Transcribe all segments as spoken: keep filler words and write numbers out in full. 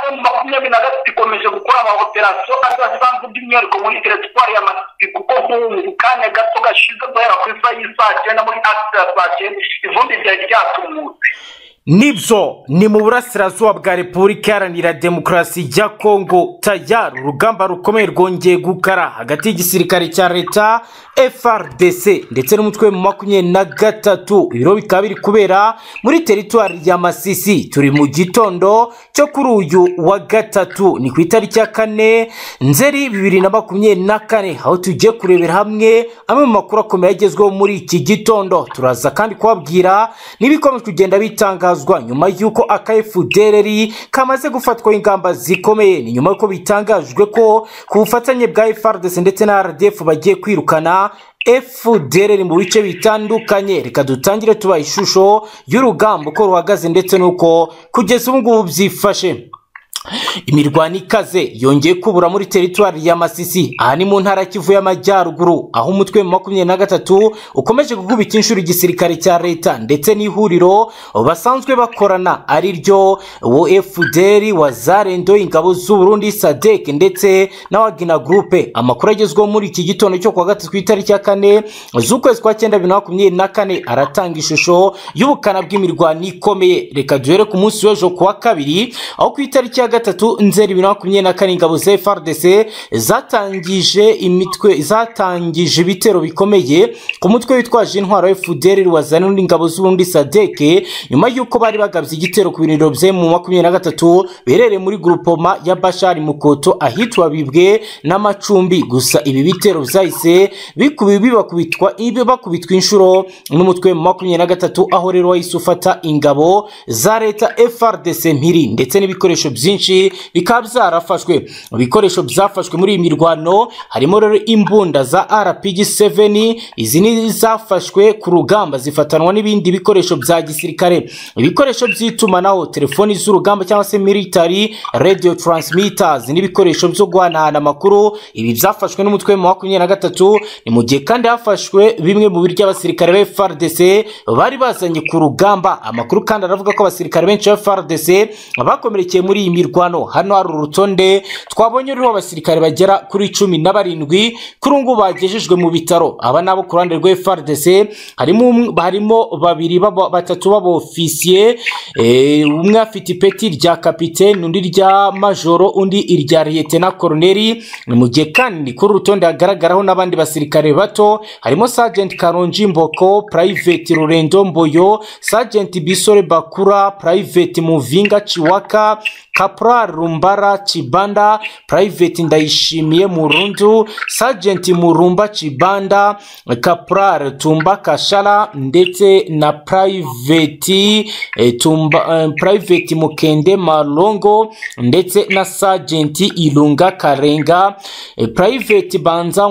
makumyabiri na gatatu ikomeje gukora amaoperasiyo adasanzwe by'umwihariko muri teritwari ya Masisi kuko mu kanya gato gashize guhera ku isaha y'isaa cyenda muri akisi ya saa cyenda ivumbi ryari ryatumutse. Nibyo ni mu burasirazuba bwa Repubulika Iharanira Demokarasi ya Kongo. Tayari urugamba rukomeye rwongeye gukara hagati y'igisirikare cya leta F R D C ndetse n'umutwe mu makumyabiri na gatatu. Ibiro bikaba biri kubera muri teritwari ya Masisi. Turi mu gitondo cyo kuri uyu wa gatatu, ni ku itariki ya kane Nzeri bibiri na makumyabiri na kane, aho tugiye kurebera hamwe amwe mu makuru akomeye agezweho muri iki gitondo. Turaza kandi kubabwira n'ibikomeje kugenda bitangazwa nyuma y'uko aka F D L R kamaze gufatwa ingamba zikomeye. Ni nyuma y'uko bitangajwe ko ku bufatanye bwa F A R D C ndetse na R D F bagiye kwirukana F D L R mu bice bitandukanye. Reka dutangire tuba ishusho y'urugamba uko ruhagaze ndetse nuko kugeza ubu ngubu byifashe. Imirwano ikaze yongeye kubura muri teritwari ya Masisi, aha ni mu ntara Kivu y'Amajyaruguru, aho umutwe mu makumyabiri na gatatu ukomeje kugubita inshuro igisirikare cya leta ndetse n'ihuriro basanzwe bakorana ari ryo wo F D L R, Wazalendo, ingabo z'u Burundi, S A D C ndetse na Wagner Group. Amakuru agezweho muri iki gitondo cyo kwa gatatu ku itariki ya kane z'ukwezi kwa cyenda bibiri na makumyabiri na kane aratanga ishusho y'ubukana bw'imirwano ikomeye. Reka duhere ku munsi w'ejo kuwa kabiri, aho ku itariki ya gatatu Nzeri bibiri na makumyabiri na kane ingabo za F A R D C zatangije imitwe zatangije ibitero bikomeye ku mutwe witwaje intwaro F D L R, Wazalendo n'ingabo z'u Burundi, S A D C, nyuma y'uko bari bagabye igitero ku biniro bye mu makumyabiri na gatatu berere muri groupoma ya Bashari Mukoto ahitwa Bibwe n'Amacumbi. Gusa ibi bitero byahise bikubi bibakubitwa ibe bakubitwa inshuro n'umutwe mu makumyabiri na gatatu, aho rero wahise ufata ingabo za leta F A R D C mpiri ndetse n'ibikoresho byinshi bikaba byarafashwe. Ibikoresho byafashwe muri iyi mirwano harimo rero imbunda za R P G seven, izi ni zafashwe ku rugamba zifatanwa n'ibindi bikoresho bya gisirikare, ibikoresho by'itumanaho, telefoni z'urugamba cyangwa se military radio transmitters n'ibikoresho byo guhanahana amakuru. Ibi byafashwe n'umutwe mu makumyabiri na gatatu, ni mu gihe kandi hafashwe bimwe mu biryo abasirikare ba F A R D C bari bazanye ku rugamba. Amakuru kandi aravuga ko abasirikare benshi ba F A R D C bakomerekeye muri iyi mirwano. Hano hari urutonde twabonye ruriho abasirikare bagera kuri cumi na barindwi kuri ubu bagejejwe mu bitaro. Aba nabo ku ruhande rwa F A R D C harimo harimo babiri batatu babo officier, eh, umwe afite ipeti rya capitaine, undi rya majoro, undi irya lieutenant colonel. Ni mu gihe kandi kuri urutonde hagaragaraho n'abandi basirikare bato, harimo Sergeant Karonji Mboko, Private Rurendo Mboyo, Sergeant Bisore Bakura, Private Muvinga Chiwaka, Kapral Rumbara Chibanda, Private Ndayishimiye Murundu, Sergeant Murumba Chibanda, Kapral Tumba Kashala ndetse na Private eh, Tumba eh, Private Mukende Malongo ndetse na Sergeant Ilunga Karenga, eh, Private Banza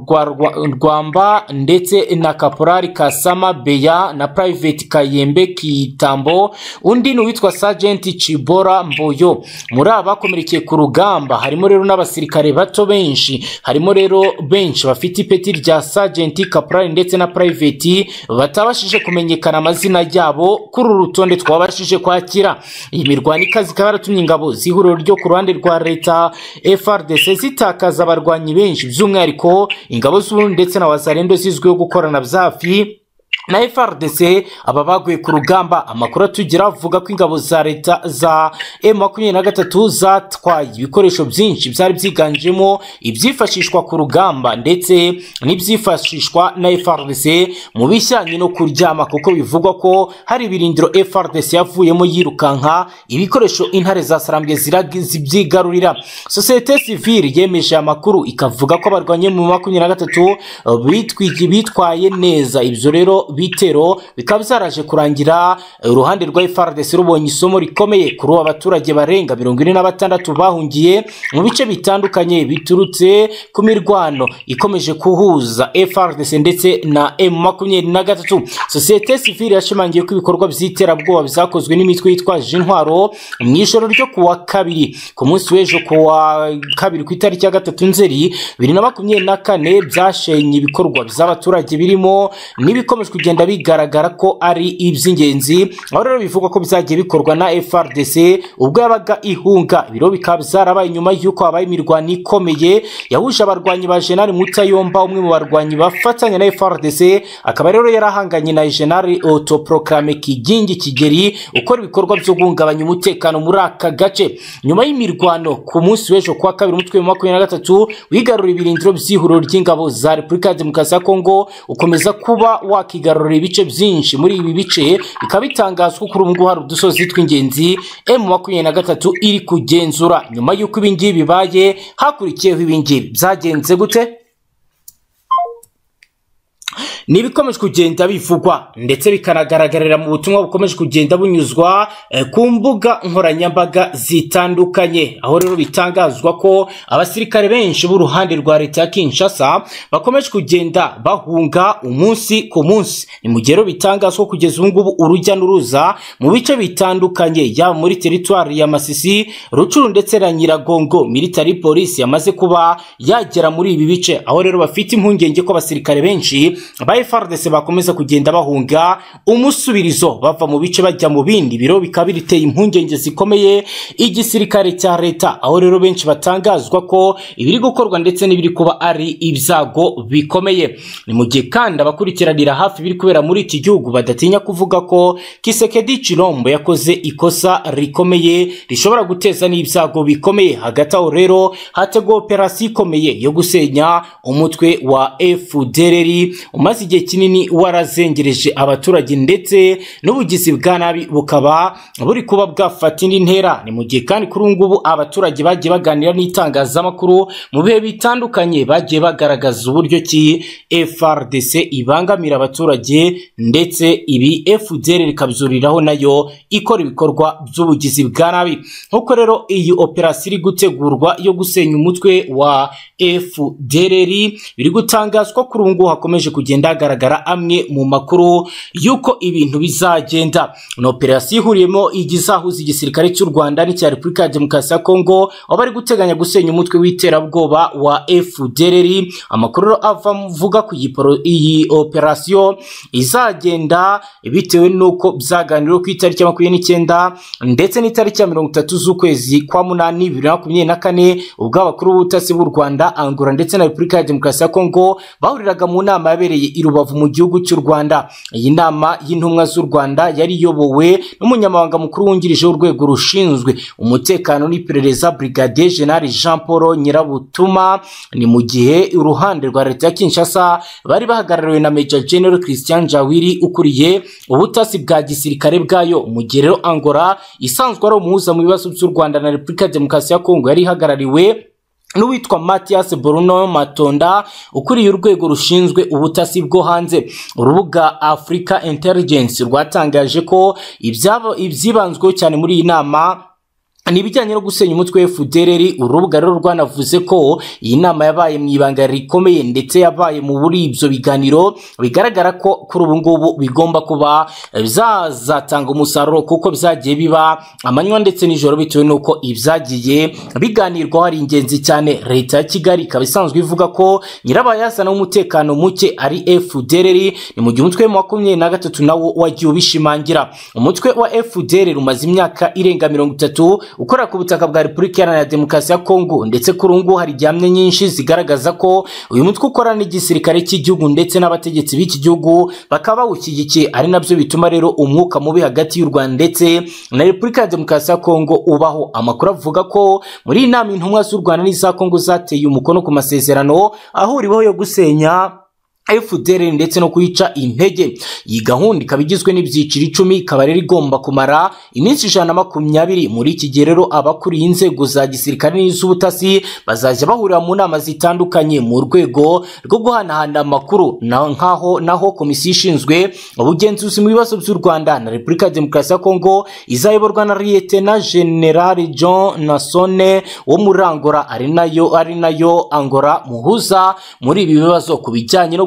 Rwamba ndetse na Kapral Kasama Beya na Private Kayembe Kitambo, undi ni witwa Sergeant Chibora Mboyo. Muri aba bakomerekeye ku rugamba harimo rero n'abasirikare bato benshi, harimo rero benshi bafite ipeti rya Sergeant, Kapral ndetse na Private batabashije kumenyekana amazina yabo kuri urutonde twabashije kwakira. Iyi mirwano ikazi ikaba yaratumye ingabo zihuriro ryo ku ruhande rwa leta F A R D C zitakaza abarwanyi benshi, by'umwihariko ingabo z'u ndetse na Wazalendo zizwiho gukorana byafi na F R D C. Aba baguye ku rugamba. Amakuru atugira avuga ko ingabo za leta za M makumyabiri na gatatu zatwaye ibikoresho byinshi byari byiganjemo ibyifashishwa ku rugamba ndetse n'ibyifashishwa na F R D C mu bijyanye no kuryama, kuko bivugwa ko hari ibirindiro F R D C yavuyemo yirukanka ibikoresho intare za Sarambwe zibyigarurira. Societe civile yemeje amakuru ikavuga ko abarwanye mu makumyabiri na gatatu bitwiki bitwaye neza. Ibyo rero bitero bikaba byaraje kurangira uruhande rwa F R D C rubonye isomo rikomeye kuri aba baturage barenga mirongo ine na batandatu bahungiye mu bice bitandukanye biturutse ku mirwano ikomeje kuhuza F R D C ndetse na M makumyabiri na gatatu. Societe civile yashimangiye ko ibikorwa by'iterabwoba byakozwe n'imitwe yitwaje intwaro mu ijoro ryo kuwa kabiri ku munsi w'ejo kuwa kabiri ku itariki ya gatatu Nzeri bibiri na makumyabiri na kane byashenye ibikorwa by'abaturage birimo n'ibikomeje kugenda bigaragara ko ari iby'ingenzi, aho rero bivugwa ko bizagiye bikorwa na F R D C ubwo yabaga ihunga. Ibiro bikaba byarabaye nyuma y'uko habaye imirwano ikomeye yahuje abarwanyi ba General Mutayomba, umwe mu barwanyi bafatanya na F R D C, akaba rero yarahanganye na General Autoproclame Kigingi Kigeri ukora ibikorwa byo guhungabanya umutekano muri aka gace. Nyuma y'imirwano ku munsi w'ejo kwa kabiri umutwe wa makumyabiri na gatatu wigarura ibirindiro by'ihuriro ry'ingabo za Repubulika ya Demokarasi ya Kongo ukomeza kuba wakigarura ibice byinshi. Muri ibi bice bikaba bitangazwa kuri ubu hari udusozi tw'ingenzi M makumyabiri na gatatu iri kugenzura. Nyuma y'uko ibingibi bibaye hakurikiyeho ibingibi byagenze gute? Nibikomeje kugenda bivugwa ndetse bikanagaragarira mu butumwa bukomeje kugenda bunyuzwa eh, ku mbuga nkoranyambaga zitandukanye, aho rero bitangazwa ko abasirikare benshi b'uruhande rwa leta ya Kinshasa bakomeje kugenda bahunga umunsi ku munsi. Ni mu gihe bitangazwa kugeza ubu ngubu urujya n'uruza mu bice bitandukanye ya muri territoire ya Masisi, Rucuru ndetse na Nyiragongo. Military police yamaze kuba yagera muri ibi bice, aho rero bafite impungenge ko abasirikare benshi ba F R D C bakomeza kugenda bahunga umusubirizo bava mu bice bajya mu bindi. Biro bikaba biteye impungenge zikomeye igisirikare cya leta, aho rero benshi batangazwa ko ibiri gukorwa ndetse n'ibiri kuba ari ibyago bikomeye. Ni mu gihe kandi abakurikiranira hafi biri kubera muri iki gihugu badatinya kuvuga ko Kisekedi Chilombo yakoze ikosa rikomeye rishobora guteza n'ibyago bikomeye. Hagati aho rero hateguwe operasiyo ikomeye yo gusenya umutwe wa F D L R umaze igihe kinini warazengereje abaturage ndetse n'ubugizi bwa nabi bukaba buri kuba bwafata indi ntera. Ni mu gihe kandi kuri ngubu abaturage bagiye baganira n'itangazamakuru mu bihe bitandukanye bagiye bagaragaza uburyo ki F R D C ibangamira abaturage ndetse ibi F D L R ikabyuriraho nayo ikora ibikorwa by'ubugizi bwa nabi. Nkuko rero iyi operasiyo iri gutegurwa yo gusenya umutwe wa F D L R biri gutangazwa kuri ubu ngubu hakomeje kugenda hagaragara amwe mu makuru yuko ibintu bizagenda. No operasiyo ihuriyemo igizahuza igisirikare cy'u Rwanda n'icya Repubulika ya Demokarasi ya Kongo, aho bari guteganya gusenya umutwe w'iterabwoba wa F D L R. Amakuru ava mvuga ku iyi operasiyo izagenda bitewe nuko byaganiriwe ku itariki ya makumyabiri n'icyenda ndetse n'itariki ya mirongo itatu z'ukwezi kwa munani bibiri na makumyabiri na kane ubwo abakuru b'ubutasi b'u Rwanda, Angola ndetse na Repubulika ya Demokarasi ya Kongo bahuriraga mu nama yabereye i Rubavu mu gihugu cy'u Rwanda. Iyi nama y'intumwa z'u Rwanda yari iyobowe n'umunyamabanga mukuru wungirije w'urwego rushinzwe umutekano n'iperereza Brigadier General Jean Paul Nyirabutuma. Ni mu gihe uruhande rwa leta ya Kinshasa bari bahagarariwe na Major General Christian Jawiri ukuriye ubutasi bwa gisirikare bwayo. Mu gihe rero Angola isanzwe ari umuhuza mu bibazo by'u Rwanda na Repubulika ya Demokarasi ya Kongo yari ihagarariwe n'uwitwa Mathias Bruno Matonda ukuriye urwego rushinzwe ubutasi bwo hanze. Urubuga Africa Intelligence rwatangaje ko ibyabo ibyibanzweho cyane muri iyi nama ni ibijyanye no gusenya umutwe wa F D L R. Urubuga rero rwanavuze ko iyi nama yabaye mu ibanga rikomeye ndetse yabaye mu buri ibyo biganiro bigaragara ko kuri ubu ngubu bigomba kuba bizatanga umusaruro kuko byagiye biba amanywa ndetse n'ijoro bitewe nuko ibyagiye biganirwaho ari ingenzi cyane. Leta ya Kigali ikaba isanzwe ivuga ko nyirabayazana w'umutekano muke ari F D L R. Ni mu gihe umutwe wa makumyabiri na gatatu nawo wagiye ubishimangira. Umutwe wa F D L R umaze imyaka irenga mirongo itatu ukora ku butaka bwa Repubulika ya Demokarasi ya Kongo ndetse kuri ubu hari gihamya nyinshi zigaragaza ko uyu mutwe ukora n'igisirikare cy'igihugu ndetse n'abategetsi b'iki gihugu bakaba bawushyigikiye, ari nabyo bituma rero umwuka mubi hagati y'u Rwanda ndetse na Repubulika ya Demokarasi ya Kongo ubaho. Amakuru avuga ko muri iyi nama intumwa z'u Rwanda n'iza Kongo zateye umukono ku masezerano ahuriweho yo gusenya F D L R ndetse no kuyica intege. Iyi gahunda ikaba igizwe n'ibyiciro icumi, ikaba rero igomba kumara iminsi ijana na makumyabiri. Muri iki gihe rero abakuriye inzego za gisirikare n'iz'ubutasi bazajya bahurira mu nama zitandukanye mu rwego rwo guhanahana amakuru, naho naho komisiyo ishinzwe ubugenzuzi mu bibazo by'u Rwanda na Repubulika ya Demokarasi ya Kongo izayoborwa na Lieutenant General John Nasone wo muri Angola, ari nayo ari nayo Angola muhuza muri ibi bibazo ku bijyanye no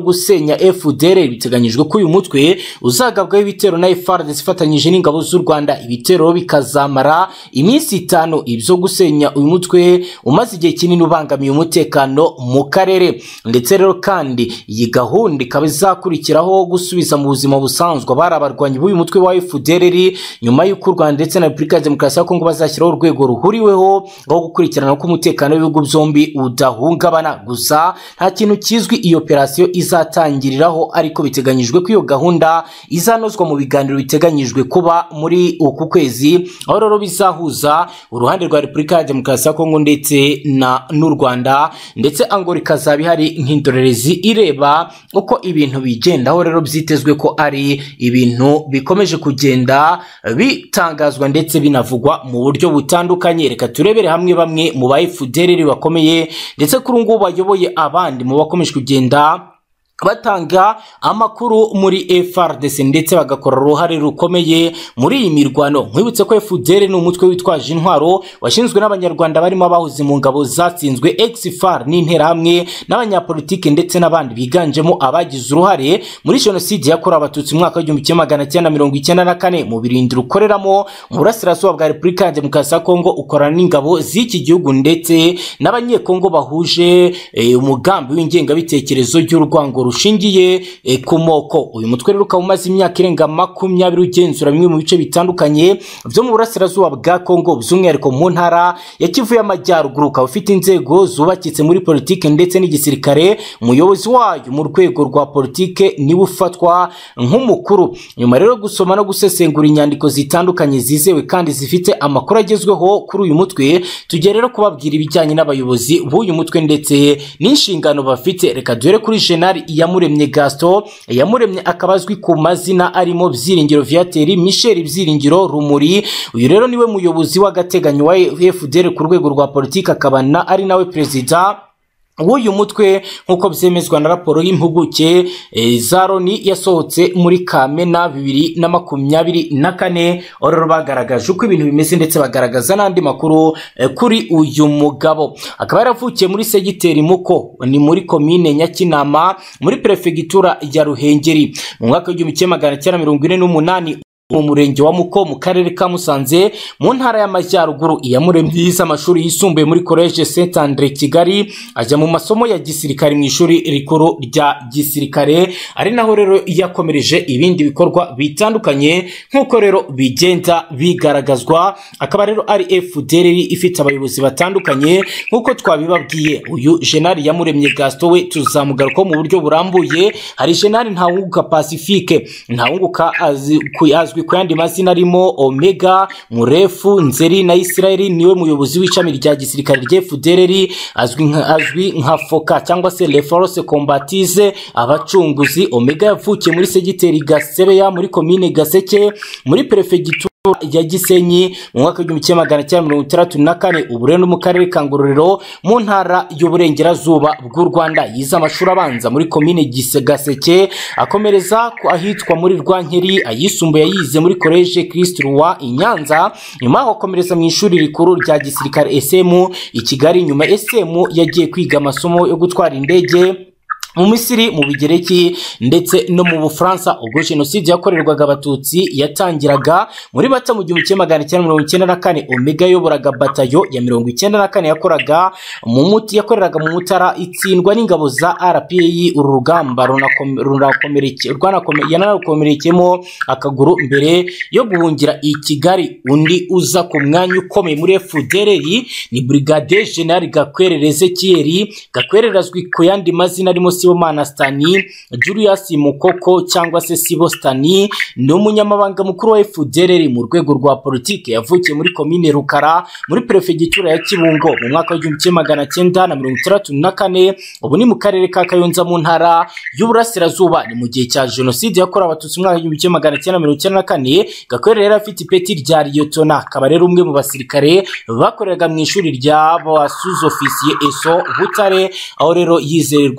gusenya F D L R biteganyijwe ko uyu mutwe uzagabwaho ibitero na F A R D C ifatanyije n'ingabo z'u Rwanda. Ibitero bikazamara iminsi itanu. Ibyo gusenya uyu mutwe umaze igihe kinini ubangamiye umutekano mu karere. Ndetse rero kandi iyi gahunda ikaba izakurikiraho gusubiza mu buzima busanzwe abari abarwanyi b'uyu mutwe wa F D L R nyuma y'uko u Rwanda ndetse na Repubulika ya Demokarasi ya Kongo bazashyiraho urwego ruhuriweho rwo gukurikirana ko umutekano w'ibihugu byombi udahungabana. Gusa nta kintu kizwi iyo operasiyo izatangiriraho, ariko biteganyijwe ko iyo gahunda izanozwa mu biganiro biteganyijwe kuba muri uku kwezi, aho rero bizahuza uruhande rwa Repubulika ya Demokarasi ya Kongo ndetse na n'u Rwanda, ndetse Angola ikazaba ihari nk'indorerezi ireba uko ibintu bigenda. Aho rero byitezwe ko ari ibintu bikomeje kugenda bitangazwa ndetse binavugwa mu buryo butandukanye. Reka turebere hamwe bamwe mu ba F D L R bakomeye ndetse kuri ngubu bayoboye abandi mu bakomeje kugenda batanga amakuru muri F A R D C ndetse bagakora uruhare rukomeye muri iyi mirwano. Nkwibutse ko F D L R ni umutwe witwaje intwaro washinzwe n'abanyarwanda barimo abahuze mu ngabo zatsinzwe X F A R n'interahamwe n'abanyapolitike ndetse n'abandi biganjemo abagize uruhare muri jenoside yakorewe abatutsi mu mwaka w'igihumbi kimwe magana cyenda mirongo icyenda na kane mu birindiro ukoreramo mu burasirazuba bwa Repubulika ya Demokarasi ya Kongo, ukorana n'ingabo z'iki gihugu ndetse n'abanyekongo bahuje e, umugambi w'ingengabitekerezo y'urwango rushingiye e, ku moko. Uyu mutwe rero ukaba umaze imyaka irenga makumyabiri ugenzura bimwe mu bice bitandukanye byo mu burasirazuba bwa Kongo, by'umwihariko mu ntara ya Kivu y'Amajyaruguru. Ukaba ufite inzego zubakitse muri politike ndetse n'igisirikare. Umuyobozi wayo mu rwego rwa politike niwe ufatwa nk'umukuru. Nyuma rero gusoma no gusesengura inyandiko zitandukanye zizewe kandi zifite amakuru agezweho kuri uyu mutwe, tugiye rero kubabwira ibijyanye n'abayobozi b'uyu mutwe ndetse n'inshingano bafite. Reka duhere kuri General Iyamuremye Gaston. Iyamuremye akaba azwi ku mazina arimo Byiringiro Viateur, Michel Byiringiro Rumuri. Uyu rero niwe muyobozi w'agateganyo wa F D L R ku rwego rwa politike, akaba na ari nawe perezida w'uyu mutwe nk'uko byemezwa na raporo y'impuguke e, za Loni yasohotse muri Kamena bibiri na makumyabiri na kane. Ororo bagaragaje uko ibintu bimeze ndetse bagaragaza n'andi makuru e, kuri uyu mugabo. Akaba yaravukiye muri segiteri Muko, ni muri komine Nyakinama muri prefegitura ya Ruhengeri mu mwaka w'igihumbi kimwe magana cyenda mirongo ine n'umunani mu murenge wa Muko mu karere ka Musanze mu ntara y'Amajyaruguru. Iyamuremye yize amashuri yisumbuye muri College Saint Andre Kigali, ajya mu masomo ya gisirikare mu ishuri rikuru rya gisirikare, ari naho rero yakomereje ibindi bikorwa bitandukanye nk'uko rero bigenda bigaragazwa. Akaba rero ari F D L R ifite abayobozi batandukanye nk'uko twabibabwiye. Uyu General Iyamuremye Gaston we tuzamugaruka mu buryo burambuye. Hari General Ntawunguka Pacifique. Ntawunguka azwi ku yandi mazina arimo Omega, Murefu, Nzeri na Israel. Niwe muyobozi w'ishami rya gisirikare rya F D L R, azwi nka azwi nka Foka cyangwa se Les Forces Combattise, abacunguzi. Omega yavukiye muri segiteri Gasebeya muri komine Gaseke muri prefegitura ya Gisenyi mu mwaka w'igihumbi kimwe magana cyenda mirongo itandatu na kane. Ubu rero mu karere ka Ngororero mu ntara y'uburengerazuba bw'u Rwanda. Yize amashuri abanza muri komine Gaseke, akomereza ku ahitwa muri Rwankeri. Ayisumbuye yize muri College Christ Roi i Nyanza, nyuma akomereza mu ishuri rikuru rya gisirikare S M i Kigali. Nyuma S M yagiye kwiga amasomo yo gutwara indege mu Misiri, mu Bigereki ndetse no mu Bufaransa. Ubwo jenoside yakorerwaga abatutsi yatangiraga muri Mata mu gihumbi kimwe magana cyenda mirongo icyenda na kane, Omega yoboraga batayo ya mirongo icyenda na kane yakoraga mu muti yakoreraga mu Mutara, itsindwa n'ingabo za R P I. Uru rugamba runakomerekeye rwanakomerekemo akaguru mbere yo guhungira i Kigali. Undi uza ku mwanya ukomeye muri F D L R ni Brigadier General Gakwerere Ezekiel. Gakwerere azwi ku yandi mazina arimo Sibomana Stani, Julius Mukoko cyangwa se Sibo Stani. Ni umunyamabanga mukuru wa F D L R mu rwego rwa politike. Yavukiye muri komine Rukara muri prefegitura ya Kibungo mu mwaka w'igihumbi kimwe magana cyenda na mirongo itandatu na kane. Ubu ni mu karere ka Kayonza mu ntara y'Uburasirazuba. Ni mu gihe cya jenoside yakorewe abatutsi mu mwaka w'igihumbi kimwe magana cyenda mirongo icyenda na kane. Gakwerere yari afite ipeti rya Liyetona, akaba rero umwe mu basirikare bakoreraga mu ishuri rya ba sous-officier E S O Butare, aho rero yizererwaga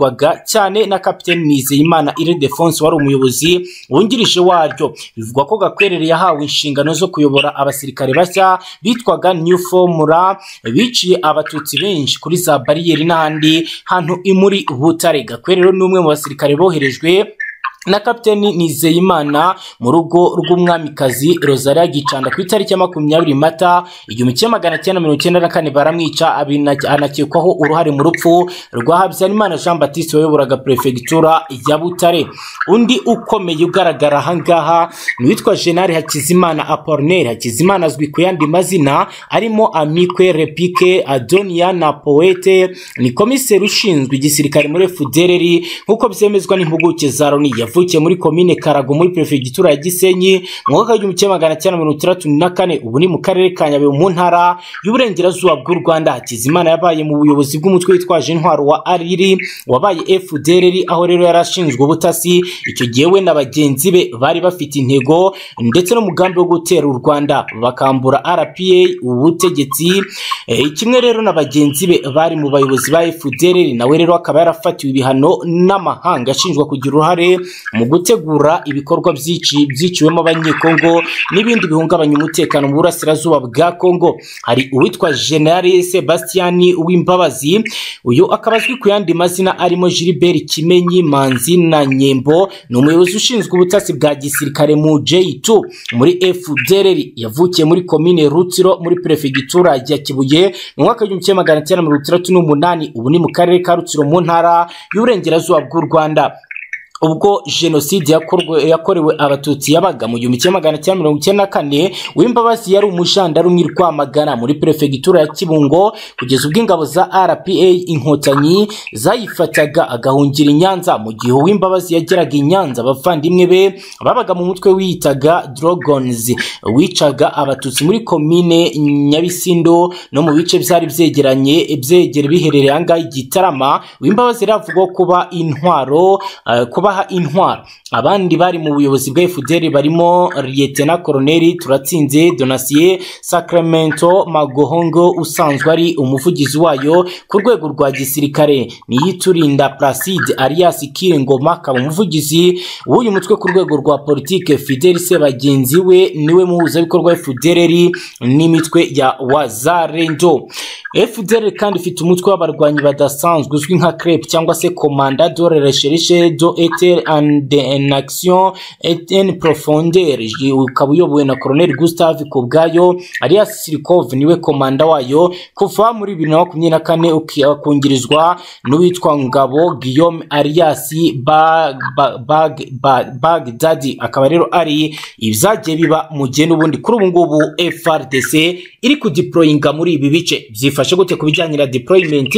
cyane na Kapiteni Nizeyimana Ildefonse wari umuyobozi wungirije waryo. Bivugwa ko Gakwerere yahawe inshingano zo kuyobora abasirikare bashya bitwaga New Formula biciye abatutsi benshi kuri za bariyeri n'ahandi hantu imuri Butare. Gakwerere ni umwe mu basirikare boherejwe na Kapiteni Nizeyimana mu rugo rw'umwamikazi Rosalia Gicanda ku itariki ya makumyabiri Mata igihumbi kimwe magana cyenda mirongo icyenda na kane baramwica, anakekwaho uruhare mu rupfu rwa Habyarimana Jean Baptiste wayoboraga prefectura ya Butare. Undi ukomeye ugaragara ahangaha ni witwa General Hakizimana Apollinaire. Hakizimana azwi ku yandi mazina arimo Amikwe Repike Adonia na Poete. Ni komiseri ushinzwe igisirikare muri F D L R nkuko byemezwa n'impuguke za Loni. Yavukiye muri komine Karago muri prefectura ya Gisenyi mu mwaka w'igihumbi kimwe magana cyenda mirongo itandatu na kane. Ubu ni mu karere ka Nyabihu mu ntara y'uburengerazuba bw'u Rwanda. Hakizimana yabaye mu buyobozi bw'umutwe witwaje intwaro wa Ariri wabaye F D L R, aho rero yarashinzwe ubutasi. Icyo gihe we na bagenzi be bari bafite intego ndetse n'umugambi wo gutera u Rwanda bakambura R P A ubutegetsi. E, kimwe rero na bagenzi be bari mu bayobozi ba F D L R, nawe rero akaba yarafatiwe ibihano n'amahanga ashinjwa kugira uruhare mu gutegura ibikorwa by'ici byiciwemo abanyekongo n'ibindi bihungabanya umutekano mu burasirazuba bwa Kongo. Hari uwitwa General Sebastian Uwimbabazi, uyu akaba azwi ku yandi mazina arimo Gilbert Kimenyi Manzi na Nyembo. Ni umuyobozi ushinzwe ubutasi bwa gisirikare mu J two muri F D L R. Yavukiye muri komine Rutsiro muri prefectura ya Kibuye mu mwaka w'igihumbi kimwe magana cyenda mirongo itandatu n'umunani. Ubu ni mu karere ka Rutsiro mu ntara y'uburengerazuba bw'u Rwanda. Ubwo jenoside yakorwe yakorewe abatutsi yabaga mu gihumbi kimwe magana cyenda mirongo icyenda na kane, Uwimbabazi yari umujandarume Rwamagana muri prefectura ya Kibungo kugeza ubwo ingabo za R P A inkotanyi zayifataga agahungira i Nyanza. Mu gihe Uwimbabazi yageraga i Nyanza, abavandimwe be babaga mu mutwe witaga Dragons wicaga abatutsi muri komine Nyabisindo no mu bice byari byegeranye byegere biherereye anga Gitarama. Uwimbabazi yavuga kuba intwaro uh, kuba intwara. Abandi bari mu buyobozi bwa F D L R barimo Lieutenant Colonel Turatsinze Donatien Sacramento Magohongo usanzwe ari umuvugizi wayo ku rwego rwa gisirikare, Niyiturinda Placide alias Kirengoma akaba umuvugizi w'uyu mutwe ku rwego rwa politike. Fidel Sebagenzi we niwe muhuza bikorwa F D L R n'imitwe ya Wazalendo. F D L R kandi ifite umutwe w'abarwanyi badasanzwe uzwi nka C R E P cyangwa se Commandant de Recherche do Eter and en Action et en Profondeur, ukaba uyobowe na Colonel Gustave Kubwayo alias Sirikov, niwe komanda wayo kuva muri bibiri na makumyabiri na kane ukungirizwa n'uwitwa Ngabo Guillaume alias Bag Bag Bagdadi. Akaba rero ari ibyagiye biba mu gihe n'ubundi kuri ubu ngubu F R D C iri ku deployinga muri ibi bice. Byifashe gute ku bijyanye na deployment?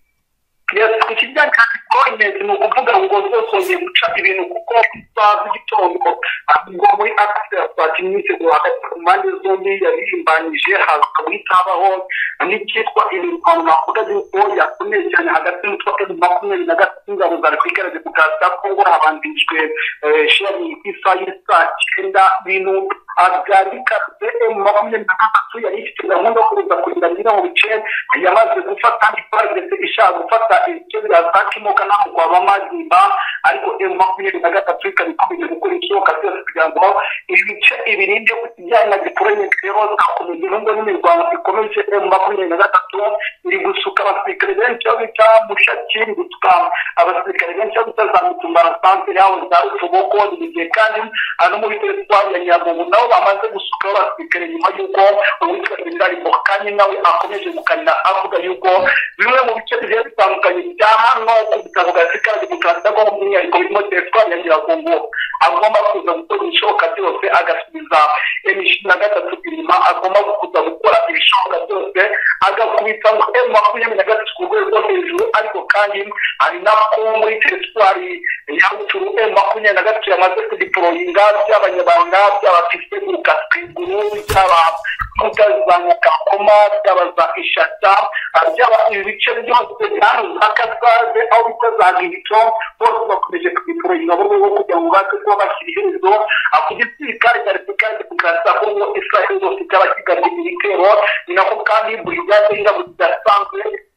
Yes, ku kijyanye na deployment ni ukuvuga ngo zose guca ibintu kuko bazi igitondo ngo muri access bakinyise ngo hagati ku mpande zombi yarimbanije hakabaho n'ikitwa ibintu nakuga yuko yakomeye cyane hagati y'utwa makumyabiri na gatatu ngabo za Repubulika ya Demokarasi ya Kongo habandijwe sheri isa y'isa cyenda bintu agarika mu makumyabiri na gatatu yari ifite gahunda yo kuza kurinda mu bice yamaze gufata iparade ishaka gufata ibice bya Sakimoka na mu kwa Mazimba, ariko mu makumyabiri na gatatu ikaba ikomeje gukora ikiyoka cyose kugira ngo ibice ibirinde kujyana na deployment rero zakomeje ngo n'imirwano ikomeje mu makumyabiri na gatatu iri gusuka abasirikare benshi bita Mushakiri, gusuka abasirikare benshi bita za Mutumbara Centre yaho za Rutoboko n'igihe kandi ano mu bitero twanya Nyabugo nabo bamaze gusuka abasirikare nyuma y'uko uwitwa General Mokanye nawe akomeje gukanira avuga y'uko bimwe mu bice bigiye bitandukanye bya hano ku bitabo bwa Repubulika ya Demokarasi ya Kongo by'umwihariko birimo teritwari ya Nyiragongo agomba kuza gukora ibishoboka byose agasubiza emission na gatatu inyuma, agomba kuza gukora ibishoboka byose agakubita ngo M makumyabiri na gatatu ku rwego rwo hejuru. Ariko kandi hari nako muri teritwari ya Ruturu M makumyabiri na gatatu yamaze kudeployinga by'abanyabanga by'abafite Rukaswiguru by'aba mutazanguka koma by'abaza ishata by'aba ibice byose hano zakazaze aho bitazaga ibito bose bakomeje kudeployinga mu rwego kugira ngo baze kuba bashyiririzwa ku gisirikare cya Repubulika ya Demokarasi ya Kongo Israel zose cyaba kigamije ibitero. Ni nako kandi burigade y'ingabo zidasanzwe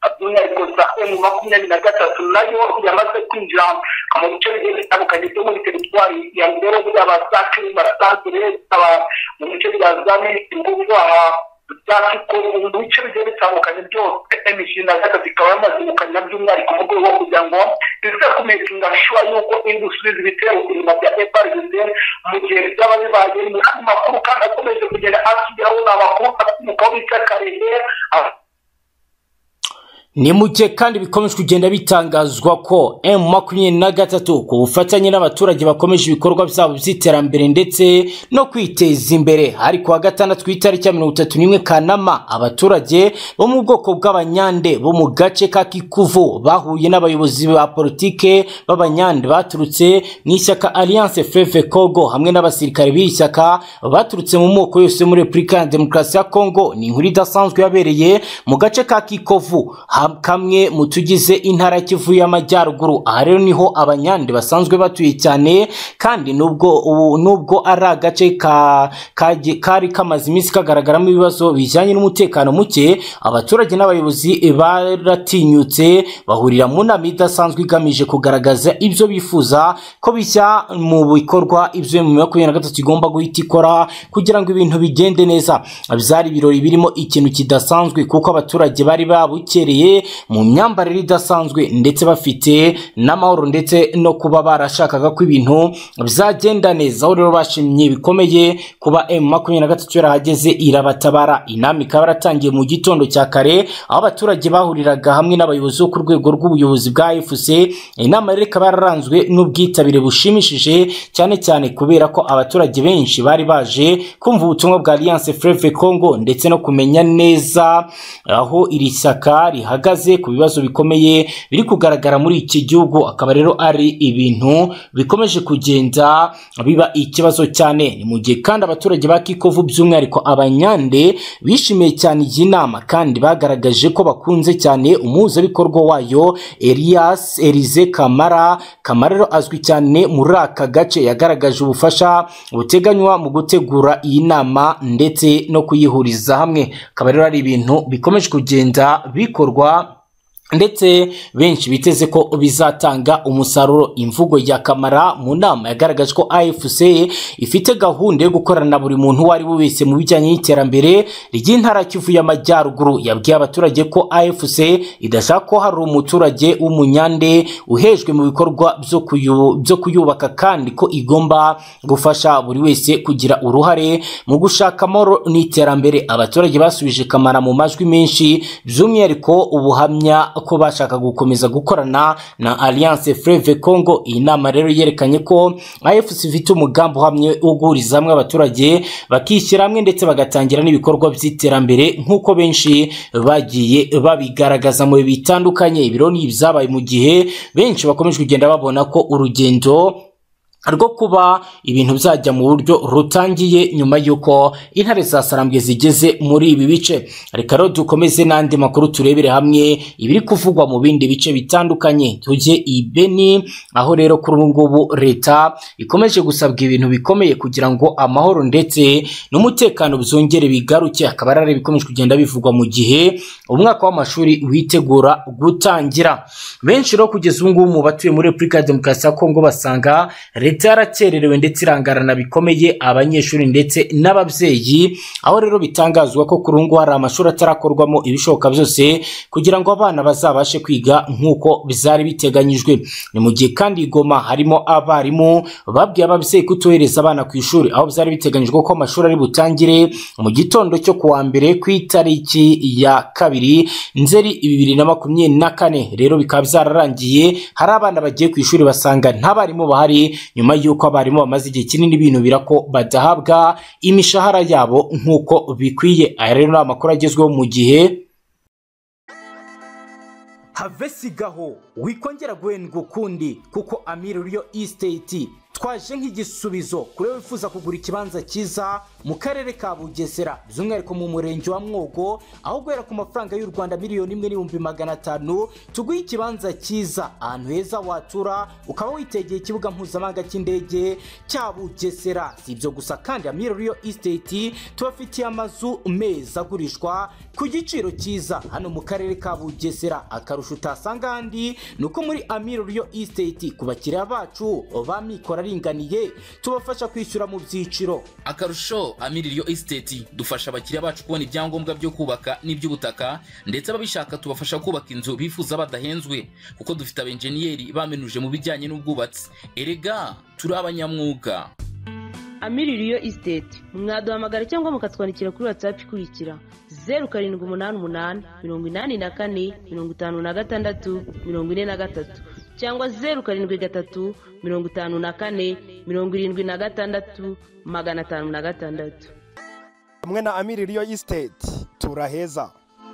by'umwihariko za emu makumyabiri na gatatu nayo yamaze kwinjira mu bice bigiye bitandukanye byo muri teritwari ya mbere byaba za kirima santere byaba mu bice bya za minsingufu aha byafite mu bice bigiye bitandukanye byose emishinga na gatatu ikaba yamaze gukanya by'umwihariko mu rwego rwo kugira ngo bize kumekinga shuwa yuko industry zibitera ubuzima bya F R D C mu gihe byaba bibaye mu makuru kandi akomeje kugenda asubiraho n'amakuru aturuka mu karere. Ni muke kandi bikomeje kugenda bitangazwa ko emu makumyabiri na gatatu ku bufatanye n'abaturage bakomeje ibikorwa byabo by'iterambere ndetse no kwiteza imbere. Ariko wa gatandatu itariki ya mirongo itatu n'imwe Kanama abaturage bo mu bwoko bw'abanyande bo mu gace ka Kikuvu bahuye n'abayobozi ba politike b'abanyande baturutse mu ishyaka Alliance Fleuve Congo hamwe n'abasirikare b'ishyaka baturutse mu moko yose muri Repubulika ya Demokarasi ya Congo. Ni inkuru idasanzwe yabereye mu gace ka Kikuvu kamwe mu tugize intara Kivu y'Amajyaruguru. Aha rero niho abanyande basanzwe batuye cyane kandi nubwo nubwo ari agace ka kari kamaze iminsi kagaragaramo ibibazo bijyanye n'umutekano muke, abaturage n'abayobozi baratinyutse bahurira mu nama idasanzwe igamije kugaragaza ibyo bifuza ko bishya mu bikorwa ibyo mu makumyabiri na gatatu igomba guhita ikora kugira ngo ibintu bigende neza. Byari ibirori birimo ikintu kidasanzwe kuko abaturage bari babukereye mu myambarire idasanzwe ndetse bafite n'amahoro ndetse no kuba barashakaga ko ibintu byagenda neza. Aho rero bashimye bikomeye kuba emu makumyabiri na gatatu yarahageze irabatabara. Inama ikaba yaratangiye mu gitondo cya kare aho abaturage bahuriraga hamwe n'abayobozi bo ku rwego rw'ubuyobozi bwa F C. Inama rero ikaba yararanzwe n'ubwitabire bushimishije cyane cyane kubera ko abaturage benshi bari baje kumva ubutumwa bwa Alliance Fleuve Congo ndetse no kumenya neza aho iri shyaka rihagaze ku bibazo bikomeye biri kugaragara muri iki gihugu. Akaba rero ari ibintu bikomeje kugenda biba ikibazo cyane. Ni mu gihe kandi abaturage ba Kikuvu by'umwihariko abanyande bishimiye cyane iyi nama kandi bagaragaje ko bakunze cyane umuhuzabikorwa wayo Elias Elize Kamara. Kamara rero azwi cyane muri aka gace, yagaragaje ubufasha buteganywa mu gutegura iyi nama ndetse no kuyihuriza hamwe. Akaba rero ari ibintu bikomeje kugenda bikorwa ndetse benshi biteze ko bizatanga umusaruro. Imvugo ya Kamara mu nama yagaragaje ko A F C ifite gahunda yo gukorana na buri muntu wari wese mu bijyanye n'iterambere ry'intara Kivu y'Amajyaruguru. Yabwiye abaturage ko A F C idashaka ko hari umuturage w'umunyande uhejwe mu bikorwa byo kuyu, byo kuyubaka kandi ko igomba gufasha buri wese kugira uruhare mu gushaka amahoro n'iterambere. Abaturage basubije Kamara mu majwi menshi by'umwihariko ubuhamya ko bashaka gukomeza gukorana na Alliance Fleuve Congo. Iyi nama rero yerekanye ko A F C ifite umugambi uhamye wo guhuriza hamwe abaturage bakishyira hamwe ndetse bagatangira n'ibikorwa by'iterambere nk'uko benshi bagiye babigaragaza mu bitandukanye. Ibiro ni ibyabaye mu gihe benshi bakomeje kugenda babona ko urugendo rwo kuba ibintu byajya mu buryo rutangiye nyuma yuko intare za Sarambwe zigeze muri ibi bice. Reka rero dukomeze n'andi makuru turebere hamwe ibiri kuvugwa mu bindi bice bitandukanye. Tujye i Beni aho rero kuri ubu ngubu leta ikomeje gusabwa ibintu bikomeye kugira ngo amahoro ndetse n'umutekano byongere bigaruke. Akaba ari bikomeje kugenda bivugwa mu gihe umwaka w'amashuri witegura gutangira. Benshi rero kugeza ubu ngubu mu batuye muri Repubulika ya Demokarasi ya Kongo basanga leta yarakererewe ndetse irangarana bikomeye abanyeshuri ndetse n'ababyeyi. Aho rero bitangazwa ko kuri ngo hari amashuri atarakorwamo ibishoboka byose kugira ngo abana bazabashe kwiga nk'uko bizari biteganyijwe. Ni mu gihe kandi Goma harimo abarimu babwiye ababyeyi kutohereza abana ku ishuri aho byari biteganyijwe ko amashuri ari butangire mu gitondo cyo kuwa mbere ku itariki ya kabiri Nzeri bibiri na makumyabiri na kane. Rero bikaba byararangiye hari abana bagiye ku ishuri basanga nta barimu bahari nyuma yuko abarimu bamaze igihe kinini binubira ko badahabwa imishahara yabo nk'uko bikwiye. Aya rero ni amakuru agezweho mu gihe have sigaho wikongera guhendwa ukundi kuko Amiri Real Estate twaje nk'igisubizo kuri wifuza kugura ikibanza cyiza mu karere ka Bugesera by'umwihariko mu murenge wa Mwogo aho guhera ku mafaranga y'u Rwanda miliyoni imwe n'ibihumbi magana atanu tuguye ikibanza cyiza ahantu heza watura ukaba witegeye ikibuga mpuzamahanga cy'indege cya Bugesera. Si ibyo gusa kandi Amir Real Estate tubafitiye amazu meza agurishwa ku giciro cyiza hano mu karere ka Bugesera. Akarusho utasanga handi nuko muri Amir Real Estate ku bakiriya bacu bamikora ringaniye tubafasha kwishyura mu byiciro. Akarusho Amir Real Estate dufasha abakiriya bacu kubona ibyangombwa byo kubaka n'iby'ubutaka ndetse ababishaka tubafasha kubaka inzu bifuza badahenzwe kuko dufite abenjeniyeri bamenuje mu bijyanye n'ubwubatsi. Erega turi abanyamwuga. Amir Real Estate mwaduhamagara cyangwa mukatwandikira kuri WhatsApp ikurikira zeru karindwi umunani umunani mirongo inani na kane mirongo itanu na gatandatu mirongo ine na gatatu cyangwa zeru karindwi gatatu mirongo itanu na kane mirongo irindwi na gatandatu magana atanu na gatandatu. Hamwe na Amir Real Estate turaheza.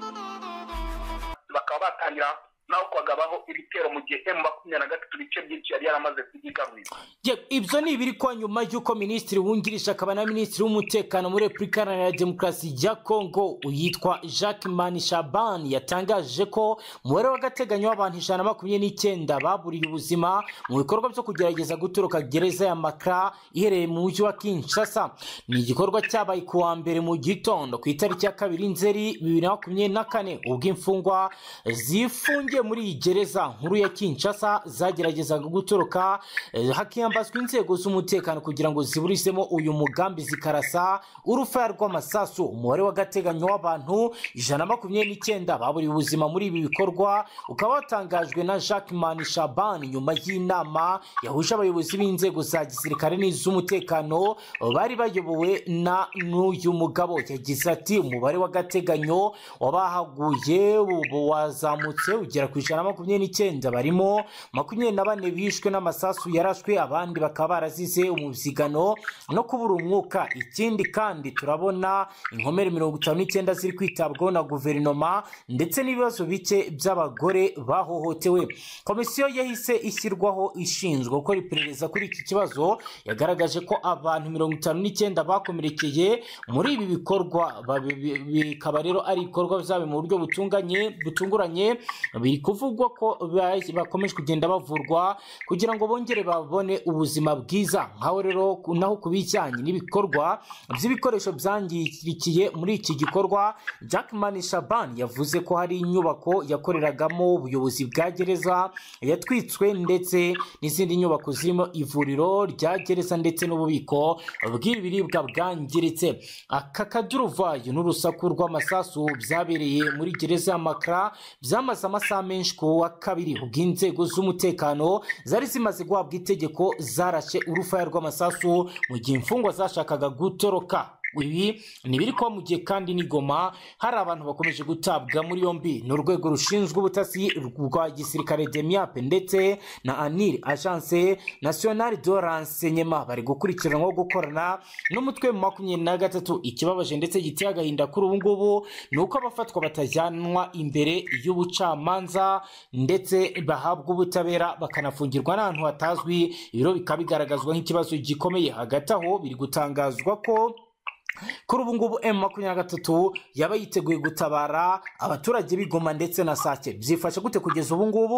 Bakaba batangira naho kwagabaho ibitero mu gihe M makumyabiri na gatatu bice byinshi yari yaramaze kugigaruza. Ibyo ni ibiri kwa nyuma y'uko Minisitiri wungirije akaba na Minisitiri w'umutekano muri Repubulika Iharanira Demokarasi ya Kongo uyitwa Jacques Shaban yatangaje ko umubare w'agateganyo w'abantu ijana na makumyabiri n'icyenda baburiye ubuzima mu bikorwa byo kugerageza gutoroka gereza ya Makra iherereye mu mujyi wa Kinshasa. Ni igikorwa cyabaye ku wa mbere mu gitondo ku itariki ya kabiri Nzeri bibiri na makumyabiri na kane ubwo imfungwa zifungiye muri iyi gereza nkuru ya Kinshasa zageragezaga gutoroka eh, hakiyambazwa inzego z'umutekano kugira ngo ziburisemo uyu mugambi zikarasa urufaya rw'amasasu. Umubare w'agateganyo w'abantu ijana na makumyabiri n'icyenda baburiye ubuzima muri ibi bikorwa ukaba watangajwe na Jacques Shaban nyuma y'inama yahuje abayobozi b'inzego za gisirikare n'iz'umutekano bari bayobowe na n'uyu mugabo. Yagize ati umubare w'agateganyo wabahaguye ubu wazamutse ugera ku ijana na makumyabiri n'icyenda barimo makumyabiri na bane bishwe n'amasasu yarashwe abandi bakaba barazize umubyigano no kubura umwuka. Ikindi kandi turabona inkomere mirongo itanu n'icyenda ziri kwitabwaho na guverinoma ndetse n'ibibazo bike by'abagore bahohotewe. Komisiyo yahise ishyirwaho ishinzwe gukora iperereza kuri iki kibazo yagaragaje ko abantu mirongo itanu n'icyenda bakomerekeye muri ibi bikorwa bikaba rero ari ibikorwa byabo mu buryo butunganye butunguranye biri kuvugwa ko bakomeje kugenda bavurwa kugira ngo bongere babone ubuzima bwiza. Nkaho rero naho kubijyanye n'ibikorwa by'ibikoresho byangirikiye muri iki gikorwa Jacques Shaban yavuze ko hari inyubako yakoreragamo ubuyobozi bwa gereza yatwitswe ndetse n'izindi nyubako zirimo ivuriro rya gereza ndetse n'ububiko bw'ibiribwa bwangiritse. Aka kaduruvayo n'urusaku rw'amasasu byabereye muri gereza ya Makra byamaze amasaha menshi ku wa kabiri ubw'inzego z'umutekano zari zimaze guhabwa itegeko zarashe urufaya rw'amasasu mu gihe imfungwa zashakaga gutoroka. Ibi ni biri kwa mu gihe kandi n'Igoma hari abantu bakomeje gutabwa muri yombi n'urwego rushinzwe ubutasi rwa gisirikare D M I A P ndetse na A N I R Agence Nationale de Renseignement bari gukurikiranwa gukorana n'umutwe mu makumyabiri na gatatu. Ikibabaje ndetse giteye agahinda kuri ubu ngubu nuko abafatwa batajyanwa imbere y'ubucamanza ndetse bahabwa ubutabera bakanafungirwa n'ahantu hatazwi. Ibiro bikaba bigaragazwa nk'ikibazo gikomeye. Hagati aho biri gutangazwa ko kuri ubu ngubu M makumyabiri na gatatu yaba yiteguye gutabara abaturage b'Igoma ndetse na Sake. Byifashe gute kugeza ubu ngubu?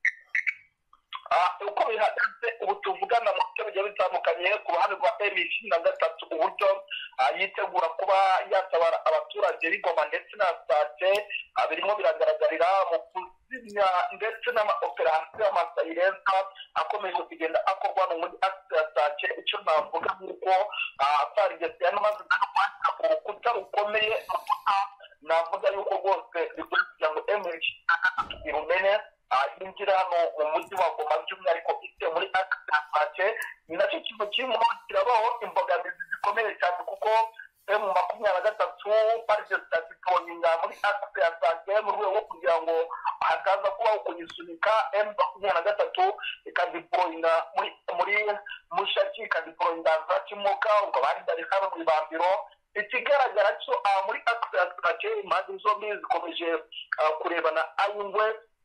uko bihagaze ubu tuvugana mu buryo bugiye bitandukanye ku ruhande rwa M makumyabiri na gatatu uburyo yitegura kuba yatabara abaturage b'Igoma ndetse na Sake birimo biragaragarira mu kuzimya ndetse n'amaoperasiyo y'amasayirensa akomeje kugenda akorwa no muri Sake. Icyo navuga nuko atarigeze yanamaze kwandika urukuta rukomeye navuga yuko rwose bigoye kugira ngo M makumyabiri na gatatu irumenye yinjira hano mu mujyi wa Goma by'umwihariko ite muri Sake. Ni nacyo kintu kirimo kirabaho imbogamizi zikomeye cyane kuko M makumyabiri na gatatu parike zitazitoninga muri Sake mu rwego rwo kugira ngo hakaza kubaho kuyisunika. M makumyabiri na gatatu ikadiployinga muri muri Mushaki ikadiployinga za Kimoka ubwo bari bari hano mu Ibambiro. Ikigaragara cyo muri Sake impande zombi zikomeje kurebana ayingwe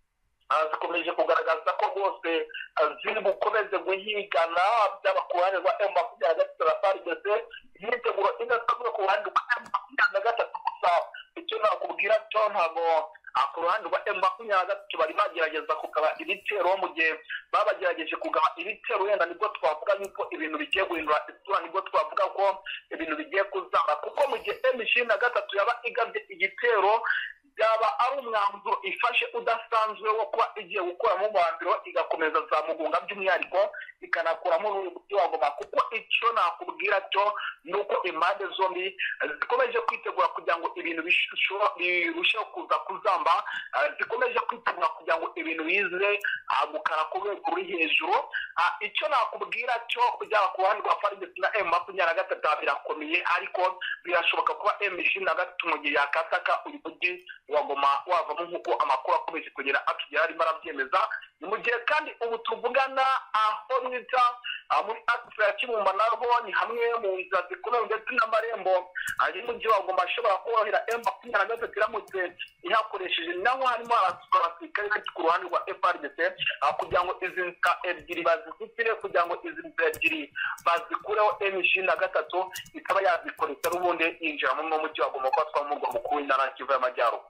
zikomeje kugaragaza ko bose ziri bukomeze guhigana byaba ku ruhande rwa M makumyabiri na gatatu na F A R D C, imyiteguro idasanzwe ku ruhande rwa M makumyabiri na gatatu gusa. Icyo nakubwira cyo ntabwo ku ruhande rwa M makumyabiri na gatatu bari bagerageza kugaba ibitero, mu gihe babagerageje kugaba ibitero wenda nibwo twavuga yuko ibintu bigiye guhindura isura, nibwo twavuga ko ibintu bigiye kuzaba, kuko mu gihe M ishirini na gatatu yaba igabye igitero byaba ari umwanzuro ifashe udasanzwe wo kuba igiye gukuramo umwanzuro igakomeza za mugunga, by'umwihariko ikanakuramo n'uburyo wagoma, kuko icyo nakubwira cyo nuko impande zombi zikomeje kwitegura kugira ngo ibintu birusheho kuza kuzamba, zikomeje kwitegura kugira ngo ibintu bize gukara ku rwego ruri hejuru. Icyo nakubwira cyo kujya ku ruhande rwa F A R D C na M makumyabiri na gatatu birakomeye, ariko birashoboka kuba M ishirini na gatatu mu gihe yakataka uyu mujyi wagoma wavamo nk'uko amakuru akomeje kugera atugera arimo arabyemeza. Ni mu gihe kandi ubu tuvugana aho bita muri Akisa ya Kibumba naho ni hamwe mu nzira zikomeye ndetse n'amarembo ari mu gihe wagomba ashobora korohera M makumyabiri na gatatu iramutse ihakoresheje, naho harimo abasirikare ku ruhande rwa F A R D C kugira ngo izi nzira ebyiri bazizitire, kugira ngo izi nzira ebyiri bazikureho M ishirini na gatatu ikaba yazikoresha n'ubundi yinjira mu mujyi wagomba kubatwara mu murwa mukuru w'intara ya Kivu y'Amajyaruguru.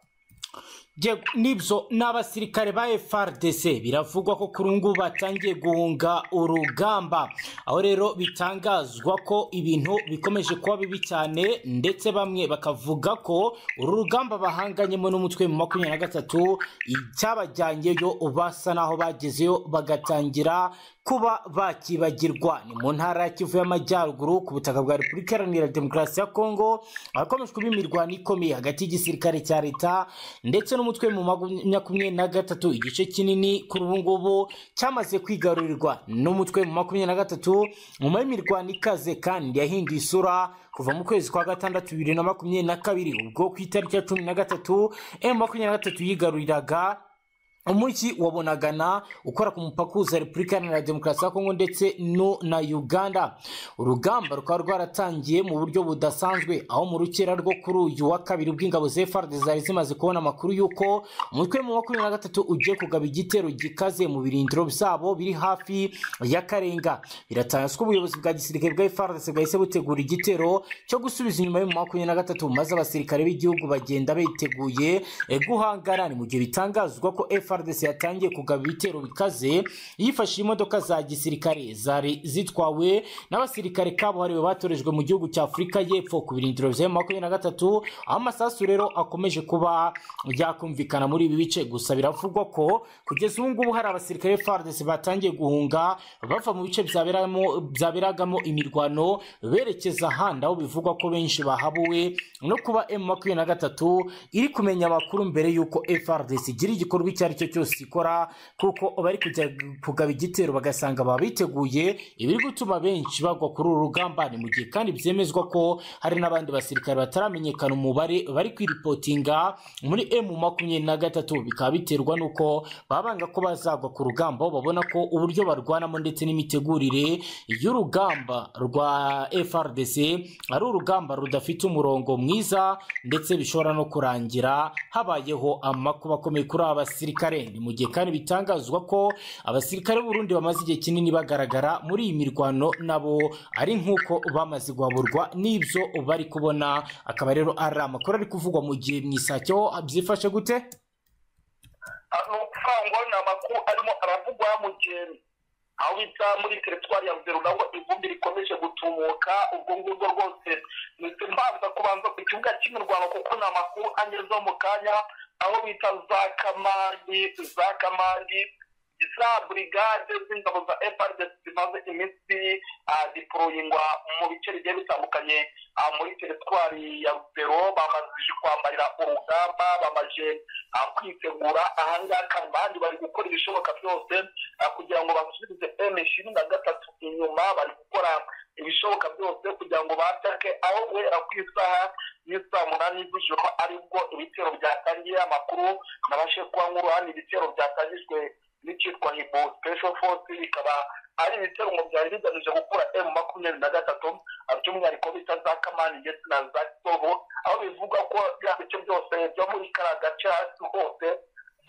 Nibyo n'abasirikare ba F A R D C biravugwa ko kuri ubu batangiye guhunga urugamba, aho rero bitangazwa ko ibintu bikomeje kuba bibi cyane, ndetse bamwe bakavuga ko uru rugamba bahanganyemo n'umutwe mu makumyabiri na gatatu icyabajyanyeyo basa naho bagezeyo bagatangira kuba bakibagirwa. Ni mu ntara ya Kivu y'Amajyaruguru ku butaka bwa Repubulika Iharanira Demokarasi ya Kongo, hakomeje kuba imirwano ikomeye hagati y'igisirikare cya leta ndetse n'umutwe mu makumyabiri na gatatu. Igice kinini kuri ubu ngubu cyamaze kwigarurirwa n'umutwe mu makumyabiri na gatatu nyuma y'imirwano ikaze kandi yahinduye isura kuva mu kwezi kwa gatandatu bibiri na makumyabiri na kabiri, ubwo ku itariki ya cumi na gatatu M makumyabiri na gatatu yigaruriraga umujyi wa Bunagana ukora ku mupaka uza Repubulika Iharanira Demokarasi ya Kongo ndetse no na Uganda. Urugamba rukaba rwaratangiye mu buryo budasanzwe, aho mu rukera rwo kuri uyu wa kabiri bw'ingabo za F A R D C zari zimaze kubona amakuru yuko umutwe mu makumyabiri na gatatu ugiye kugaba igitero gikaze mu birindiro byabo biri hafi ya Karenga. Biratangazwa ko ubuyobozi bwa gisirikare bwa F A R D C bwahise butegura igitero cyo gusubiza inyuma mu makumyabiri na gatatu, maze abasirikare b'igihugu bagenda biteguye guhangana. Ni mu gihe bitangazwa ko F A R D C yatangiye kugaba ibitero bikaze yifashishije imodoka za gisirikare zari zitwawe n'abasirikare kabuhariwe batorejwe mu gihugu cya Afurika y'Epfo ku birindiro bya makumyabiri na gatatu. Amasasu rero akomeje kuba yakumvikana muri ibi bice, gusa biravugwa ko kugeza ubu ngubu hari abasirikare F A R D C batangiye guhunga bava mu bice byaberamo byaberagamo imirwano berekeza ahandi, aho bivugwa ko benshi bahabuwe no kuba M makumyabiri na gatatu iri kumenya amakuru mbere y'uko F A R D C igira igikorwa icyo ari cyo cyose ikora, kuko bari kujya kugaba igitero bagasanga babiteguye, ibiri gutuma benshi bagwa kuri uru rugamba. Ni mu gihe kandi byemezwa ko hari n'abandi basirikare bataramenyekana umubare bari kwiripotinga muri M makumyabiri na gatatu, bikaba biterwa nuko babanga ko bazagwa ku rugamba, babona ko uburyo barwanamo ndetse n'imitegurire y'urugamba rwa F A R D C ari urugamba rudafite umurongo mwiza, ndetse bishobora no kurangira habayeho amakuba akomeye kuri aba basirikare. Ni mu gihe kandi bitangazwa ko abasirikare b'Uburundi bamaze igihe kinini bagaragara muri iyi mirwano nabo ari nk'uko bamaze guhaburwa n'ibyo bari kubona, akaba rero ari amakuru ari kuvugwa mu gihe mwisacyo byifashe gute. N'ukuvuga ni amakuru arimo aravugwa mu gihe aho bita muri teritwari ya Rubero naho ivumbi rikomeje gutumuka. Ubwo ngubwo rwose ndetse mbanza kubanza ku kibuga cy'imirwano kuko ni amakuru angezeho mu kanya, aho bita za kamandi za kamandi za brigade z'ingabo za F A R D C zimaze iminsi deployingwa mu bice bigiye bitandukanye muri teritwari ya Rubero. Bamaze kwambarira urugamba, bamaze kwitegura ahangaha kandi bari gukora ibishoboka byose kugira ngo basubize M ishirini na gatatu inyuma. Bari gukora ibishoboka byose kugira ngo batake aho guhera ku isaha y'isaa munani z'ijoro aribwo ibitero byatangiye. Amakuru nabashe kuba nk'uruhande ibitero byatangijwe n'icyitwa Hibo Special Force, bikaba ari ibitero mu byari bigamije gukura M makumyabiri na gatatu by'umwihariko bita za Kamani ndetse na za Kisobo, aho bivuga ko bya bice byose byo muri kara gace hasi hose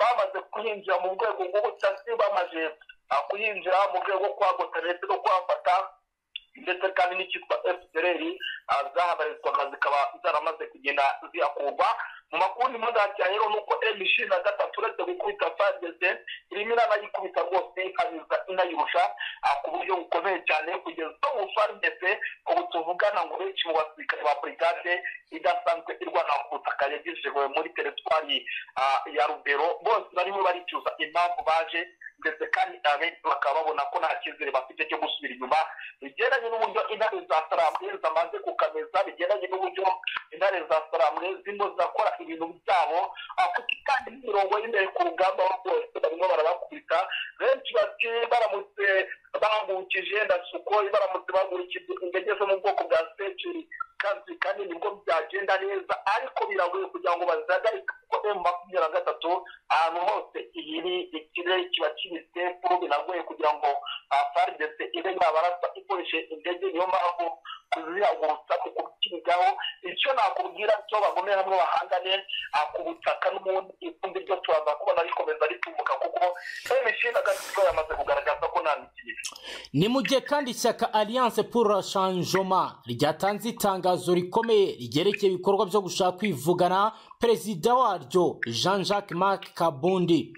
bamaze kuhinjira mu rwego rw'ubutasi bamaze kuyinjira mu rwego rwo kwagota ndetse no kwafata ndetse kandi n'icyitwa F D L R zahabarizwaga zikaba zaramaze kugenda ziyakurwa mu makuru y'imodaki rero nuko M ishirini na gatatu uretse gukubita F A R D C irimo iranayikubita rwose ikanyuza inayirusha ku buryo bukomeye cyane kugeza mu F A R D C ubu tuvugana ngo benshi mu basirikare ba brigade idasanzwe irwana ku butaka yagejejwe muri teritwari ya Rubero bose barimo baricuza impamvu baje ndetse kandi abenshi bakaba babona ko nta cyizere bafite cyo gusubira inyuma bigendanye n'uburyo intare za Sarambwe zamaze kukameza bigendanye n'uburyo intare za Sarambwe zimo zakora ibintu byabo kuko kandi n'imirongo y'imbere ku rugamba rwose barimo barabakubita benshi bati baramutse bahagurukije ndasuko baramutse bagurukije indege zo mu bwoko bwa Century kandi kandi nibwo byagenda neza ariko biragoye kugira ngo bazagarike kuko M makumyabiri na gatatu ahantu hose iyiri ikirere kiba kibise kuri binagoye kugira ngo F A R D C ibe yabarasa ikoreshe indege niyo mpamvu kuzihagurutsa kukubikirigaho icyo nakubwira cyo bagomeye hamwe bahangane ku butaka n'ubundi ikundi ryo tubaza kubona rikomeza ritumbuka kuko M ishirini na gatatu yamaze kugaragaza ko nta mikiri. Ni mu gihe kandi ishyaka Alliance pour le Changement ryatanze itangazo rikomeye rigerekeye ibikorwa byo gushaka kwivugana perezida waryo Jean-Jacques Marc Kabundi.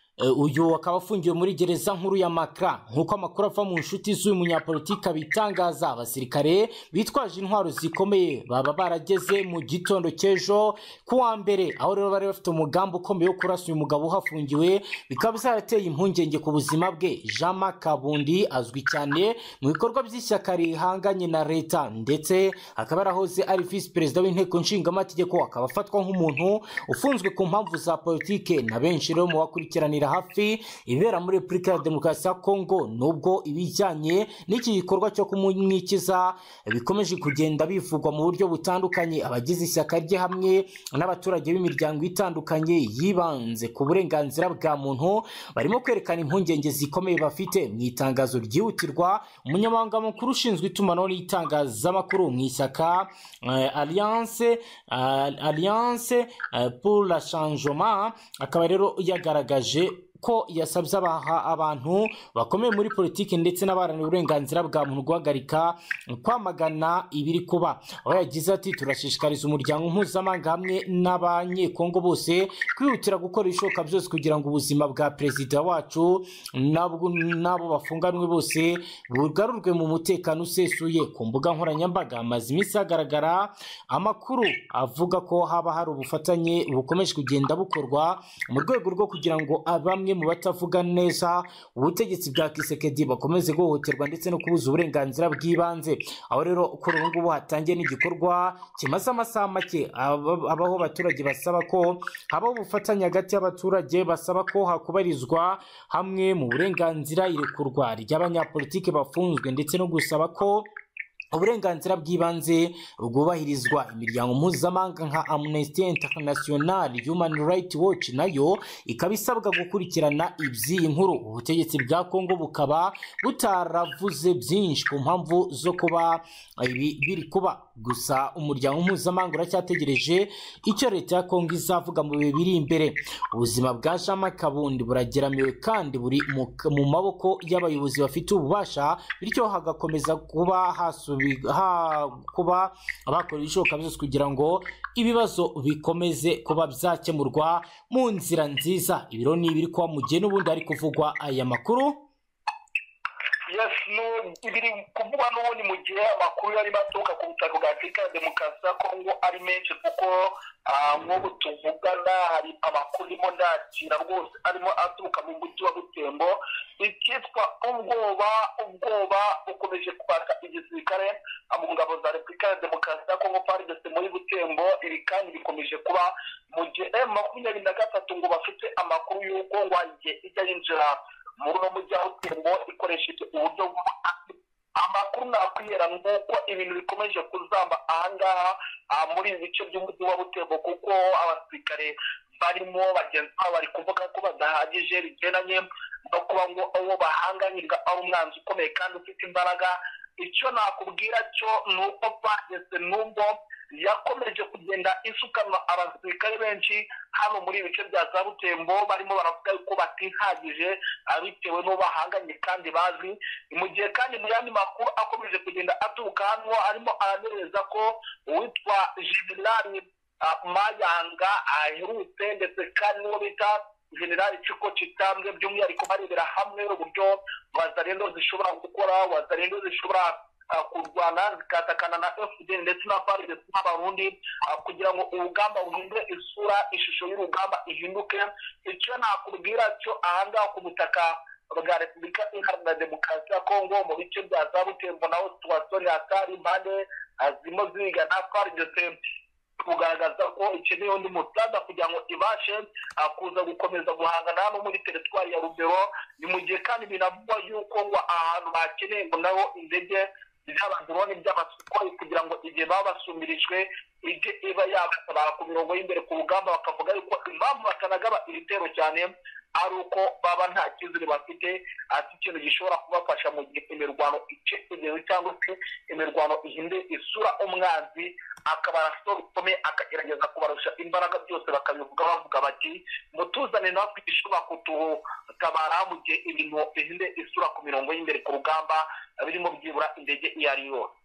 Uyu akaba afungiwe muri gereza nkuru ya Makra nkuko amakuru ava mu nshuti z'uyu munyapolitika bitangaza. Abasirikare bitwaje intwaro zikomeye baba barageze mu gitondo cy'ejo kuwa mbere aho rero bari bafite umugambi ukomeye wo kurasa uyu mugabo uhafungiwe bikaba byarateye impungenge ku buzima bwe. Jean-Marc Kabundi azwi cyane mu bikorwa by'ishyaka rihanganye na leta ndetse akaba yarahoze ari vice perezida w'inteko nshingamategeko akaba afatwa nk'umuntu ufunzwe ku mpamvu za politike na benshi rero mu bakurikiranira hafi ibera muri Repubulika ya Demokarasi ya Kongo nubwo ibijyanye n'iki gikorwa cyo kumwikiza bikomeje kugenda bivugwa mu buryo butandukanye. Abagize ishyaka rye hamwe n'abaturage b'imiryango itandukanye yibanze ku burenganzira bwa muntu barimo kwerekana impungenge zikomeye bafite. Mu itangazo ryihutirwa umunyamabanga mukuru ushinzwe itumanaho n'itangazamakuru mu ishyaka uh, Alliance uh, Alliance uh, pour le Changement akaba rero yagaragaje ko yasabye abaha abantu bakomeye muri politiki ndetse n'abaharanira uburenganzira bwa muntu guhagarika kwamagana ibiri kuba. Aho yagize ati turashishikariza umuryango mpuzamahanga hamwe n'abanyekongo bose kwihutira gukora ibishoboka byose kugira ngo ubuzima bwa perezida wacu nabwo nabo bafunganwe bose bugarurwe mu mutekano usesuye. Ku mbuga nkoranyambaga amaze iminsi hagaragara amakuru avuga ko haba hari ubufatanye bukomeje kugenda bukorwa mu rwego rwo kugira ngo abamwe mu batavuga neza ubutegetsi bwa Kisekedi bakomeze guhohoterwa ndetse no kubuza uburenganzira bw'ibanze. Aho rero kuri ubu ngubu hatangiye n'igikorwa kimaze amasaha make abaho abaturage basaba ko habaho ubufatanye hagati y'abaturage basaba ko hakubarizwa hamwe mu burenganzira irekurwa ry'abanyapolitike bafunzwe ndetse no gusaba ko uburenganzira bw'ibanze bwubahirizwa. Imiryango mpuzamahanga nka Amnesty International, Human Rights Watch nayo ikaba isabwa gukurikirana iby'iyi nkuru. Ubutegetsi bwa Kongo bukaba butaravuze byinshi ku mpamvu zo kuba ibi biri kuba. Gusa umuryango mpuzamahanga uracyategereje icyo leta ya Kongo izavuga mu bihe biri imbere. Ubuzima bwa Jean-Marc Kabundi burageramiwe kandi buri mu maboko y'abayobozi bafite ububasha bityo hagakomeza kuba hasubi ha kuba abakora ibishoboka byose kugira ngo ibibazo bikomeze kuba byakemurwa mu nzira nziza. Ibiro ni ibiri kwa mugiye n'ubundi ari kuvugwa aya makuru. Yes, no, ibiri kuvugwa n'ubundi mu gihe amakuru yari batuka ku butaka bwa Afurika ya Demokarasi ya Kongo ari menshi kuko nk'ubu tuvugana hari amakuru arimo ndakira rwose arimo aturuka mu mujyi wa Butembo. Icyitwa ubwoba ubwoba bukomeje kwaka igisirikare mu ngabo za Repubulika ya Demokarasi ya Kongo F A R D C muri Butembo. Ibi kandi bikomeje kuba mu gihe M makumyabiri na gatatu ngo bafite amakuru y'uko ngo igihe ijya yinjira muri uno mujyi wa Butembo ikoresheje uburyo amakuru nakwiyera nuko ibintu bikomeje kuzamba ahangaha muri ibi bice by'umujyi wa Butembo kuko abasirikare barimo bagenzi babo bari kuvuga ko badahagije bigendanye no kuba ngo uwo bahanganyirwa ari umwanzi ukomeye kandi ufite imbaraga. Icyo nakubwira cyo nuko bageze numbo yakomeje kugenda isukanwa abasirikare benshi hano muri ibice bya za Butembo barimo baravuga yuko batihagije bitewe n'uwo bahanganye kandi bazi. Mu gihe kandi mu yandi makuru akomeje kugenda aturuka hano arimo aranereza ko uwitwa General Mayanga aherutse ndetse kandi n'uwo bita General Chiko Chitambwe by'umwihariko barebera hamwe uburyo wazarendo zishobora gukora, wazarendo zishobora kurwana zikatakana na F D L ndetse na F A R D C n'abarundi kugira ngo urugamba ruhindure isura, ishusho y'urugamba ihinduke. Icyo nakubwira cyo ahangaha ku butaka bwa Repubulika Iharanira Demokarasi ya Kongo mu bice bya za Butembo naho situwasiyo hatari impande zirimo ziga na F A R D C kugaragaza ko ikeneye undi musaza kugira ngo ibashe kuza gukomeza guhangana hano muri teritwari ya Rubero. Ni mu gihe kandi binavugwa yuko ngo ahantu bakeneye ngo naho indege by'abandrone by'abasukoi kugira ngo igihe baba basumirijwe ije iba yabatabara ku mirongo y'imbere ku rugamba, bakavuga yuko impamvu batanagaba ibitero cyane ari uko baba nta kizere bafite ati ikintu gishobora kubafasha mu gihe imirwano ice igihe cyangwa se imirwano ihinde isura umwanzi akaba arasohoye akagerageza kubarusha imbaraga byose bakabivuga bavuga bati mutuzane natwe ishobora kututabara mu gihe ibintu bihinde isura ku mirongo y'imbere ku rugamba birimo byibura indege iyo ari yose.